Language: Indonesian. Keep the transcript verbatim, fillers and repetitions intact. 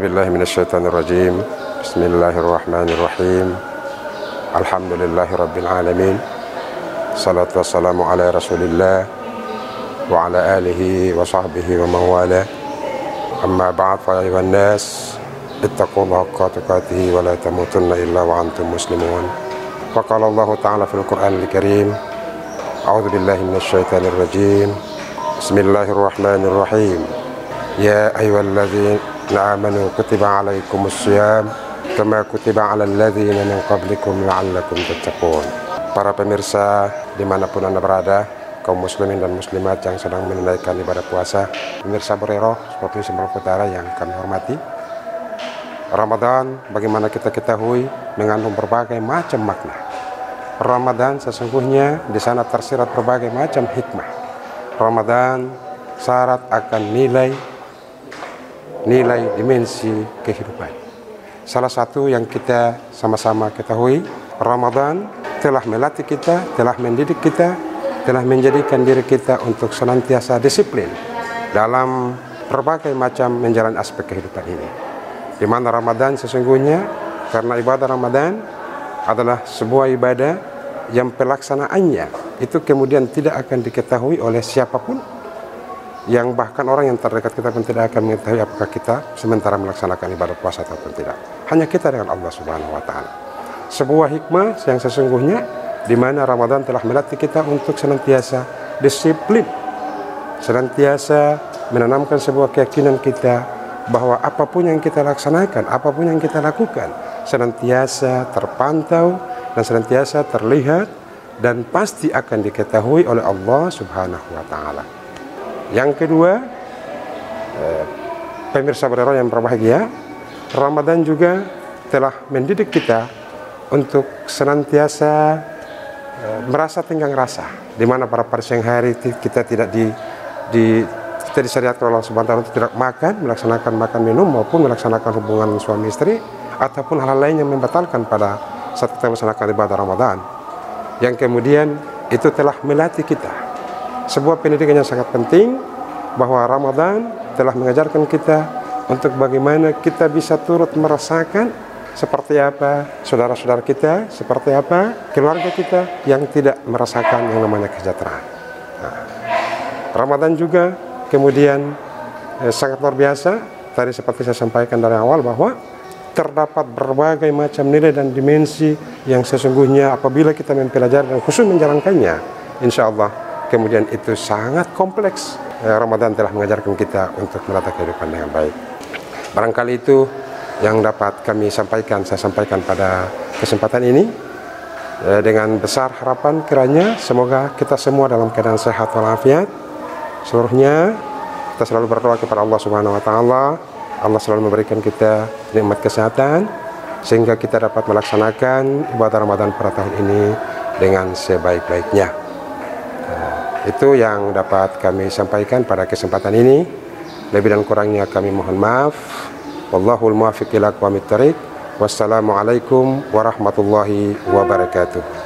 billahi minasyaitonir rajim. Bismillahirrahmanirrahim. Alhamdulillahi rabbil alamin. Salatu wassalamu ala Rasulillah wa ala alihi wa sahbihi wa mawala. Amma ba'd, fa ayuhan nas ittaqullaha haqqa tuqatih wa la tamutunna illa wa antum muslimun. Wa qala Allah ta'ala fil Qur'anil Karim. A'udzu billahi minasyaitonir rajim. Bismillahirrahmanirrahim. Ya ayyuhalladzina amanu kutiba alaikumus shiyam kama kutiba alal ladzina min qablikum la'allakum tattaqun. Para pemirsa dimanapun Anda berada, kaum muslimin dan muslimat yang sedang menunaikan ibadah puasa, pemirsa Borero seperti Sumatera Utara yang kami hormati, Ramadan bagaimana kita ketahui mengandung berbagai macam makna. Ramadan sesungguhnya di sana tersirat berbagai macam hikmah. Ramadan syarat akan nilai nilai dimensi kehidupan. Salah satu yang kita sama-sama ketahui, Ramadan telah melatih kita, telah mendidik kita, telah menjadikan diri kita untuk senantiasa disiplin dalam berbagai macam menjalani aspek kehidupan ini. Di mana Ramadan sesungguhnya, karena ibadah Ramadan adalah sebuah ibadah yang pelaksanaannya itu kemudian tidak akan diketahui oleh siapapun, yang bahkan orang yang terdekat kita pun tidak akan mengetahui apakah kita sementara melaksanakan ibadah puasa ataupun tidak. Hanya kita dengan Allah Subhanahu wa Ta'ala. Sebuah hikmah yang sesungguhnya di mana Ramadan telah melatih kita untuk senantiasa disiplin, senantiasa menanamkan sebuah keyakinan kita bahwa apapun yang kita laksanakan, apapun yang kita lakukan, senantiasa terpantau dan senantiasa terlihat dan pasti akan diketahui oleh Allah Subhanahu wa Ta'ala. Yang kedua, eh, pemirsa Borero yang berbahagia, Ramadan juga telah mendidik kita untuk senantiasa eh, merasa tenggang rasa, di mana pada pada siang hari kita tidak di, di kita disyariatkan oleh Allah Subhanahu wa Ta'ala untuk tidak makan, melaksanakan makan minum maupun melaksanakan hubungan suami istri ataupun hal lain yang membatalkan pada saat kita melaksanakan ibadah Ramadan. Yang kemudian itu telah melatih kita sebuah pendidikan yang sangat penting, bahwa Ramadan telah mengajarkan kita untuk bagaimana kita bisa turut merasakan seperti apa saudara-saudara kita, seperti apa keluarga kita yang tidak merasakan yang namanya kesejahteraan. Nah, Ramadan juga kemudian eh, sangat luar biasa. Tadi seperti saya sampaikan dari awal bahwa terdapat berbagai macam nilai dan dimensi yang sesungguhnya apabila kita mempelajari dan khusus menjalankannya, insya Allah kemudian itu sangat kompleks. Ramadan telah mengajarkan kita untuk menata kehidupan dengan baik. Barangkali itu yang dapat kami sampaikan, saya sampaikan pada kesempatan ini. Dengan besar harapan kiranya semoga kita semua dalam keadaan sehat walafiat. Seluruhnya kita selalu berdoa kepada Allah Subhanahu wa Ta'ala. Allah selalu memberikan kita nikmat kesehatan sehingga kita dapat melaksanakan ibadah Ramadan pada tahun ini dengan sebaik-baiknya. Itu yang dapat kami sampaikan pada kesempatan ini. Lebih dan kurangnya kami mohon maaf. Wallahul muwaffiq ila aqwamit thoriq. Wassalamualaikum warahmatullahi wabarakatuh.